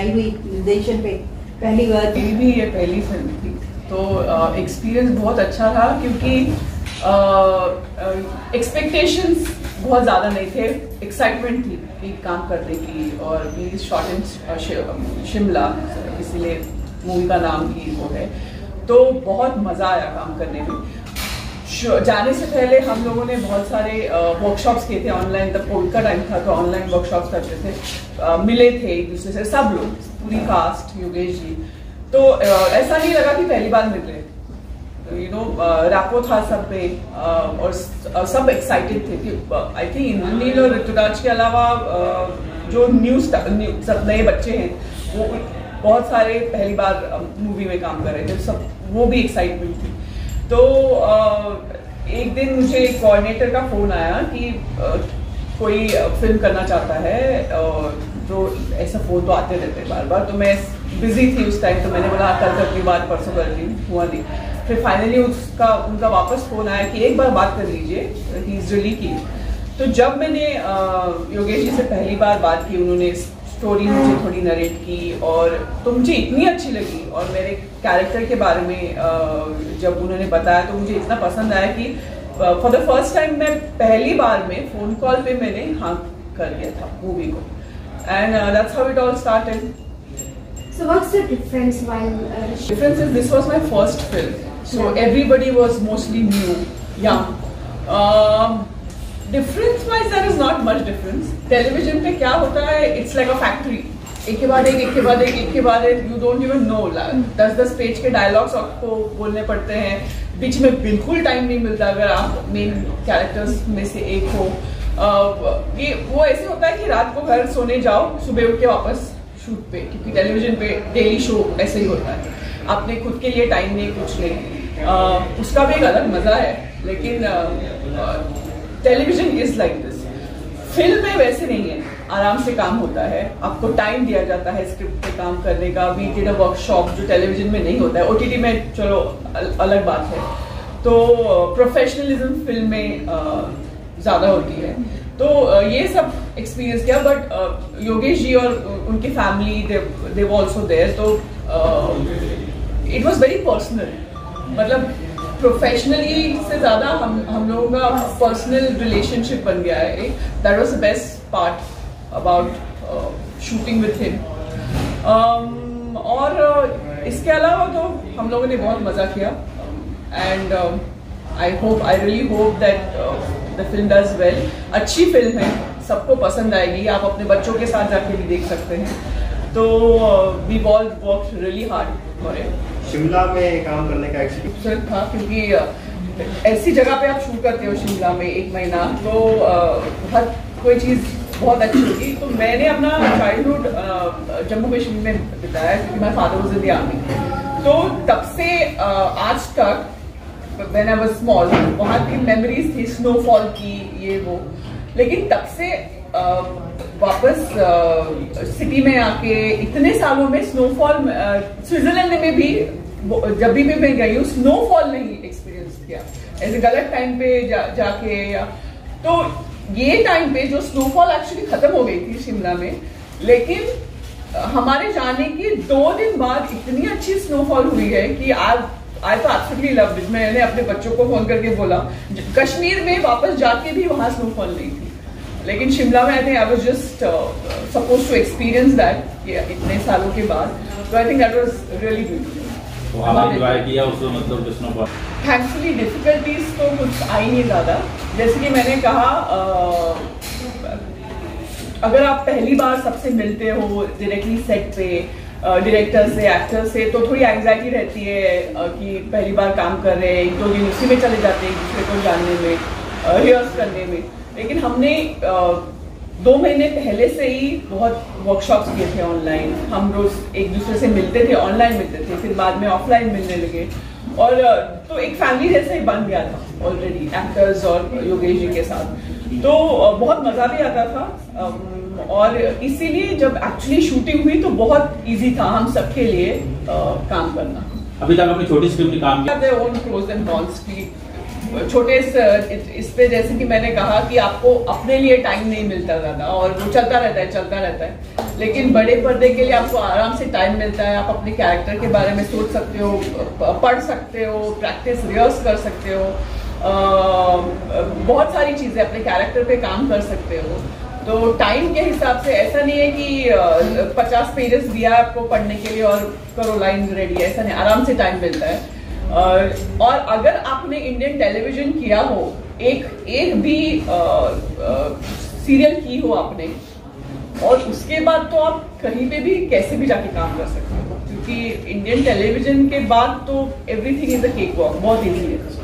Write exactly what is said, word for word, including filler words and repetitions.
आई हुई निर्देशन पे पहली बार? मेरी भी ये पहली फिल्म थी, तो एक्सपीरियंस बहुत अच्छा था क्योंकि एक्सपेक्टेशंस uh, uh, बहुत ज़्यादा नहीं थे, एक्साइटमेंट थी कि काम करने की। और मेरी शॉर्ट इन शिमला, इसीलिए मूवी का नाम भी वो है। तो बहुत मज़ा आया काम करने में। जाने से पहले हम लोगों ने बहुत सारे वर्कशॉप्स किए थे ऑनलाइन, तब कोविड का टाइम था तो ऑनलाइन वर्कशॉप्स करते थे। uh, मिले थे एक दूसरे से सब लोग, पूरी कास्ट, योगेश जी। तो uh, ऐसा नहीं लगा कि पहली बार मिल रहे, यू नो रैपो था सब पे। uh, और uh, सब एक्साइटेड थे कि आई थिंक इंद्रनील और ऋतुराज के अलावा uh, जो न्यूज सब नए बच्चे हैं वो बहुत सारे पहली बार मूवी में काम कर रहे थे, सब वो भी एक्साइटमेंट थी। तो uh, एक दिन मुझे कोऑर्डिनेटर का फोन आया कि uh, कोई फिल्म करना चाहता है, uh, जो ऐसा फोन तो आते रहते बार बार। तो मैं बिजी थी उस टाइम, तो मैंने बोला कल करती हूँ बात, परसों करती हूँ, हुआ नहीं। फिर फाइनली उसका उनका वापस फोन आया कि एक बार बात कर लीजिए, ही इज रियली की। तो जब मैंने uh, योगेश जी से पहली बार बात की, उन्होंने स्टोरी मुझे थोड़ी नरेट की और तो मुझे इतनी अच्छी लगी। और मेरे कैरेक्टर के बारे में जब उन्होंने बताया तो मुझे इतना पसंद आया कि फॉर द फर्स्ट टाइम मैं पहली बार में फोन कॉल पे मैंने हाँ कर दिया था मूवी को। And that's how it all started. So what's the difference while uh, difference is this was my first film, so yeah. Everybody was mostly new, young. Um, difference wise there is not much difference. Television पे क्या होता है, it's like a factory, एक के बाद एक, एक के बाद एक, एक के बाद एक, यू डोंट इवन नो। दस दस पेज के डायलॉग्स आपको बोलने पड़ते हैं, बीच में बिल्कुल टाइम नहीं मिलता अगर आप मेन कैरेक्टर्स में से एक हो। uh, ये वो ऐसे होता है कि रात को घर सोने जाओ, सुबह उठ के वापस शूट पे, क्योंकि टेलीविजन पे डेली शो ऐसे ही होता है, आपने खुद के लिए टाइम नहीं, कुछ नहीं। uh, उसका भी एक अलग मजा है, लेकिन uh, uh, television is like this. Film में वैसे नहीं है, आराम से काम होता है, आपको टाइम दिया जाता है स्क्रिप्ट पे काम करने का। वी डिड अ वर्कशॉप जो टेलीविजन में नहीं होता है, ओटीटी में चलो अलग बात है। तो प्रोफेशनलिज्म फिल्म में ज्यादा होती है, तो ये सब एक्सपीरियंस किया। बट योगेश जी और उनकी family they were also there, तो इट वाज वेरी पर्सनल। मतलब प्रोफेशनली से ज्यादा हम हम लोगों का पर्सनल रिलेशनशिप बन गया है। That was the best part about shooting with him. और uh, इसके अलावा तो हम लोगों ने बहुत मजा किया। And I hope I really hope that the film does well. अच्छी फिल्म है, सबको पसंद आएगी, आप अपने बच्चों के साथ जाके भी देख सकते हैं। तो we all worked really hard for it. Shimla में काम करने का एक्सपीरियंस था, क्योंकि ऐसी जगह पे आप शूट करते हो शिमला में एक महीना, तो हर कोई चीज़ बहुत अच्छी होगी। तो मैंने अपना चाइल्डहुड जम्मू कश्मीर में बिताया, क्योंकि my father was in the army. तो तब से आज तक व्हेन आई वाज स्मॉल, वहाँ की मेमोरीज थी स्नोफॉल की, ये वो। लेकिन तब से वापस सिटी में आके इतने सालों में स्नोफॉल, स्विट्जरलैंड में भी जब भी मैं गई हूँ स्नोफॉल नहीं एक्सपीरियंस किया, ऐसे गलत टाइम पे जा, जाके या तो ये टाइम पे जो स्नोफॉल एक्चुअली खत्म हो गई थी शिमला में, लेकिन हमारे जाने के दो दिन बाद इतनी अच्छी स्नोफॉल हुई है कि आज आई तो एब्सोल्युटली लव्ड इट। मैंने अपने बच्चों को फोन करके बोला, कश्मीर में वापस जाके भी वहां स्नोफॉल नहीं थी, लेकिन शिमला में I think I was just supposed to experience that इतने सालों के बाद। तो I think that was really beautiful. मतलब थैंकफुली डिफिकल्टीज तो कुछ आई नहीं ज़्यादा। जैसे कि मैंने कहा, आ, अगर आप पहली बार सबसे मिलते हो डायरेक्टली सेट पे, डायरेक्टर से, एक्टर से, तो थोड़ी एंग्जाइटी रहती है आ, कि पहली बार काम कर रहे हैं, एक दो दिन उसी में चले जाते हैं एक दूसरे को जानने में, रिहर्स करने में। लेकिन हमने आ, दो महीने पहले से ही बहुत वर्कशॉप्स किए थे ऑनलाइन। हम रोज एक दूसरे से मिलते थे, ऑनलाइन मिलते थे, फिर बाद में ऑफलाइन मिलने लगे, और तो एक फैमिली जैसे ही बन गया था ऑलरेडी एक्टर्स और योगेश जी के साथ। तो बहुत मजा भी आता था, और इसीलिए जब एक्चुअली शूटिंग हुई तो बहुत इजी था हम सबके लिए काम करना। अभी तक अपनी छोटी स्क्रिप्ट में काम किया, ओन प्रोज एंड कॉन्स की छोटे इस पे, जैसे कि मैंने कहा कि आपको अपने लिए टाइम नहीं मिलता ज्यादा, और वो चलता रहता है चलता रहता है। लेकिन बड़े पर्दे के लिए आपको आराम से टाइम मिलता है, आप अपने कैरेक्टर के बारे में सोच सकते हो, पढ़ सकते हो, प्रैक्टिस रिहर्स कर सकते हो, आ, बहुत सारी चीज़ें अपने कैरेक्टर पे काम कर सकते हो। तो टाइम के हिसाब से ऐसा नहीं है कि पचास पेजेस दिया आपको पढ़ने के लिए और करो लाइन रेडी, ऐसा नहीं, आराम से टाइम मिलता है। और अगर आपने इंडियन टेलीविजन किया हो, एक एक भी सीरियल की हो आपने, और उसके बाद तो आप कहीं पे भी कैसे भी जाके काम कर सकते हो, क्योंकि इंडियन टेलीविजन के बाद तो everything is a cakewalk, बहुत ईजी है।